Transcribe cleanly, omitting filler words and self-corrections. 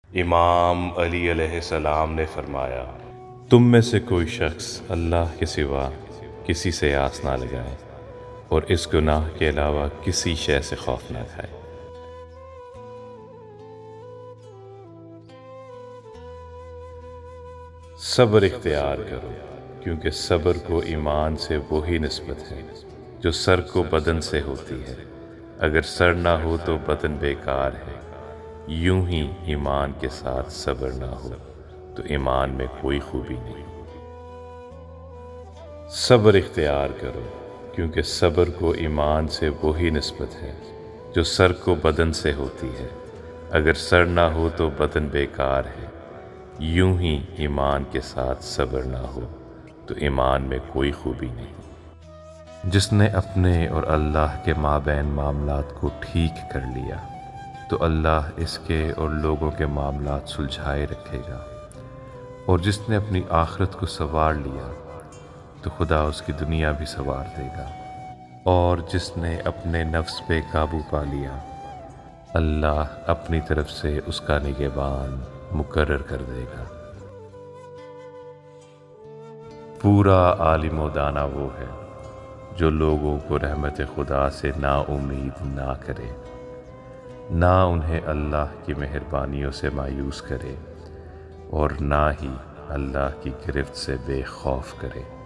امام علی علیہ السلام نے فرمایا، تم میں سے کوئی شخص اللہ کے سوا کسی سے آس نہ لگائے اور اس گناہ کے علاوہ کسی شے سے خوف نہ کھائے۔ صبر اختیار کرو، کیونکہ صبر کو ایمان سے وہی نسبت ہے جو سر کو بدن سے ہوتی ہے۔ اگر سر نہ ہو تو بدن بیکار ہے۔ یوں ہی ایمان کے ساتھ صبر نہ ہو تو ایمان میں کوئی خوبی نہیں۔ صبر اختیار کرو، کیونکہ صبر کو ایمان سے وہی نسبت ہے جو سر کو بدن سے ہوتی ہے۔ اگر سر نہ ہو تو بدن بیکار ہے۔ یوں ہی ایمان کے ساتھ صبر نہ ہو تو ایمان میں کوئی خوبی نہیں۔ جس نے اپنے اور اللہ کے مابین معاملات کو ٹھیک کر لیا تو اللہ اس کے اور لوگوں کے معاملات سلجھائے رکھے گا، اور جس نے اپنی آخرت کو سنوار لیا تو خدا اس کی دنیا بھی سنوار دے گا، اور جس نے اپنے نفس پہ قابو پا لیا اللہ اپنی طرف سے اس کا نگہبان مقرر کر دے گا۔ پورا عالم و دانا وہ ہے جو لوگوں کو رحمت خدا سے نا امید نہ کرے، نہ انہیں اللہ کی مہربانیوں سے مایوس کرے، اور نہ ہی اللہ کی گرفت سے بے خوف کرے۔